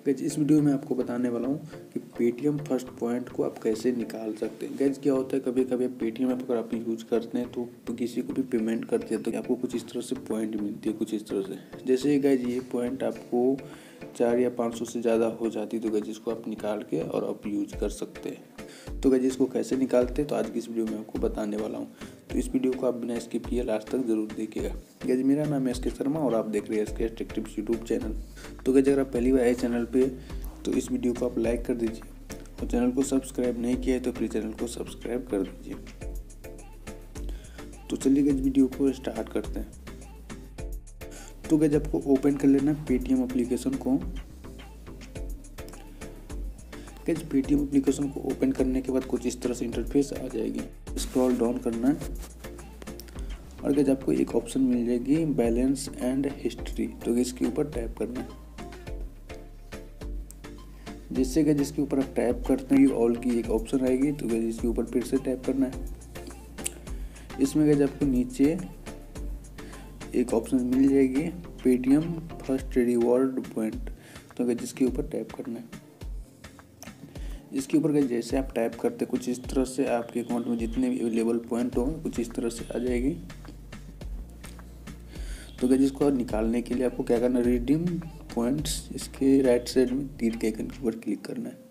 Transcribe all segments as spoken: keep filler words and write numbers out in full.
Guys इस video में आपको बताने वाला हूँ कि पेटीएम फर्स्ट पॉइंट को आप कैसे निकाल सकते हैं। गाइज क्या होता है, कभी कभी पेटीएम ऐप अगर आप यूज करते हैं तो किसी को भी पेमेंट करते हैं तो आपको कुछ इस तरह से पॉइंट मिलती है, कुछ इस तरह से। जैसे गाइज ये पॉइंट आपको चार या पाँच सौ से ज़्यादा हो जाती है तो गाइज इसको आप निकाल के और आप यूज कर सकते हैं। तो गाइज इसको कैसे निकालते हैं तो आज की इस वीडियो में आपको बताने वाला हूँ। तो इस वीडियो को आप बिना स्किप किए लास्ट तक जरूर देखिएगा। गाइज मेरा नाम है एस के शर्मा और आप देख रहे हैं S K tech tips YouTube channel. तो गाइज अगर आप पहली बार आए चैनल पे तो इस वीडियो को आप लाइक कर दीजिए और चैनल को सब्सक्राइब नहीं किया है तो प्लीज़ चैनल को सब्सक्राइब कर दीजिए। तो चलिए गाइज वीडियो को स्टार्ट करते हैं। तो गाइज आपको ओपन कर लेना पेटीएम एप्लीकेशन को। गाइज पेटीएम एप्लीकेशन को ओपन करने के बाद कुछ इस तरह से इंटरफेस आ जाएगी। स्क्रॉल डाउन करना है और गाइज आपको एक ऑप्शन मिल जाएगी बैलेंस एंड हिस्ट्री, तो इसके ऊपर टैप करना है। जिससे गाइज इसके ऊपर आप टैप करते हैं ऑल की एक ऑप्शन आएगी, तो गाइज इसके ऊपर फिर से टैप करना है। इसमें गाइज आपको नीचे एक ऑप्शन मिल जाएगी पेटीएम फर्स्ट रिवॉर्ड पॉइंट, तो गाइज इसके ऊपर टैप करना है। इसके ऊपर गाइज जैसे आप टैप करते कुछ इस तरह से आपके अकाउंट में जितने भी अवेलेबल पॉइंट होंगे कुछ इस तरह से आ जाएगी। तो गाइज इसको निकालने के लिए आपको क्या करना है, रिडीम पॉइंट्स इसके राइट साइड में तीर के आइकन के ऊपर क्लिक करना है।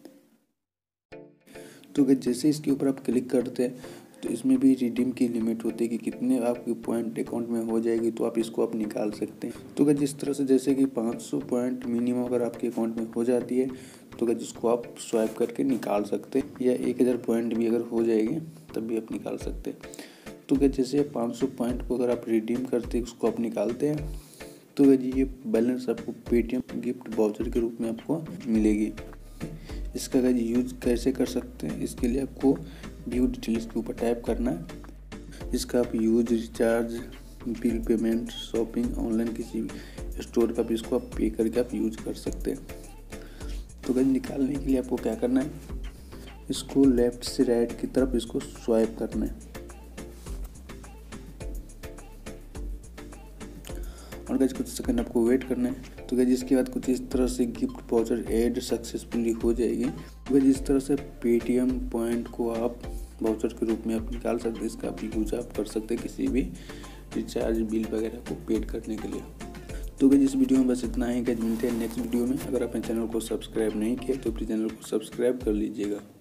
तो गाइज जैसे इसके ऊपर आप क्लिक करते हैं तो इसमें भी रिडीम की लिमिट होती है कि कितने आपके पॉइंट अकाउंट में हो जाएगी, तो आप इसको आप निकाल सकते हैं। तो गाइज जिस तरह से जैसे कि पाँच सौ पॉइंट मिनिमम अगर आपके अकाउंट में हो जाती है तो गाइज इसको आप स्वाइप करके निकाल सकते हैं, या एक हज़ार पॉइंट भी अगर हो जाएगी तब भी आप निकाल सकते हैं। तो गाइज जैसे पाँच सौ पॉइंट को अगर आप रिडीम करते हैं उसको आप निकालते हैं तो गाइज ये बैलेंस आपको पेटीएम गिफ्ट वाउचर के रूप में आपको मिलेगी। इसका गाइज यूज कैसे कर सकते हैं, इसके लिए आपको व्यू डिटेल्स के ऊपर टैप करना है। इसका आप use recharge bill payment shopping online किसी भी स्टोर का भी इसको आप पे करके आप यूज कर सकते हैं। तो गाइज निकालने के लिए आपको क्या करना है, इसको लेफ्ट से राइट की तरफ इसको स्वाइप करना है और गाइज कुछ सेकंड आपको वेट करना है। तो गाइज इसके बाद कुछ इस तरह से गिफ्ट वाउचर ऐड सक्सेसफुली हो जाएगी। तो गाइज इस तरह से पेटीएम पॉइंट को आप वाउचर के रूप में आप निकाल सकते हैं। इसका आप यूज आप कर सकते हैं किसी भी रिचार्ज बिल वगैरह को पेड करने के लिए। तो गाइज इस वीडियो में बस इतना ही। गाइज मिलते हैं नेक्स्ट वीडियो में। अगर आपने चैनल को सब्सक्राइब नहीं किया तो प्लीज़ चैनल को सब्सक्राइब कर लीजिएगा।